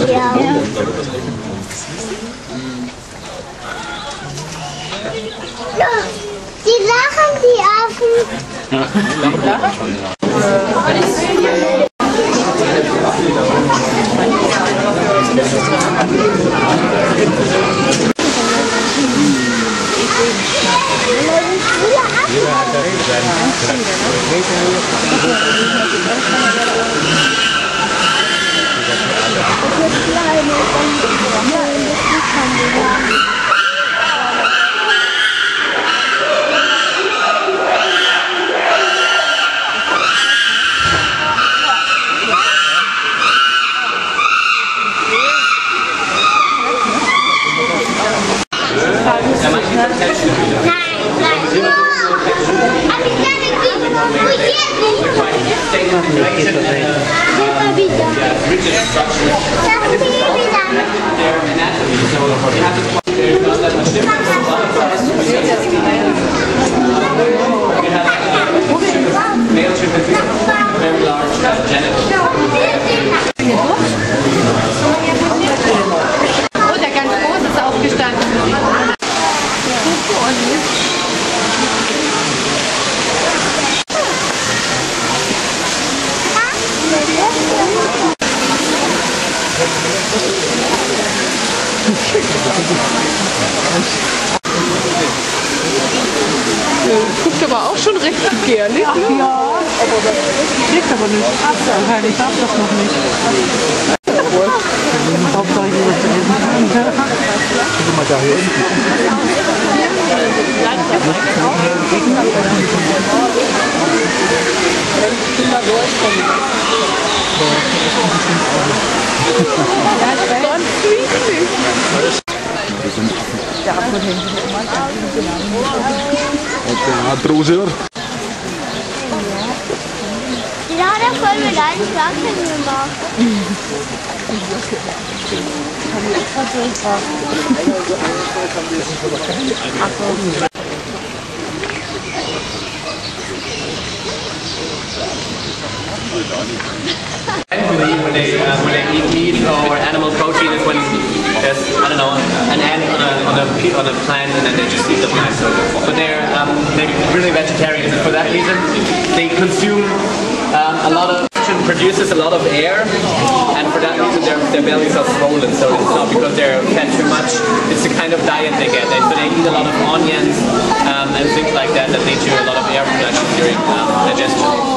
Ja. Die lachen, die Affen. Guckt aber auch schon recht begehrlich. Ja, ne? Ja. Aber das kriegt aber nicht. Nein, ich darf das noch nicht. Hauptsache ich was zu essen. Guck mal da hier unten. Trouwzeur. Ja, da wollen wir deinen Schlagzeug machen. When they eat meat or animal protein is when there's, I don't know, an ant on a plant and then they just eat the plant. So they're really vegetarian, and for that reason they consume a lot of, produces a lot of air, and for that reason their bellies are swollen. So it's not because they're fed too much, it's the kind of diet they get. So they eat a lot of onions and things like that that lead to a lot of air production during digestion.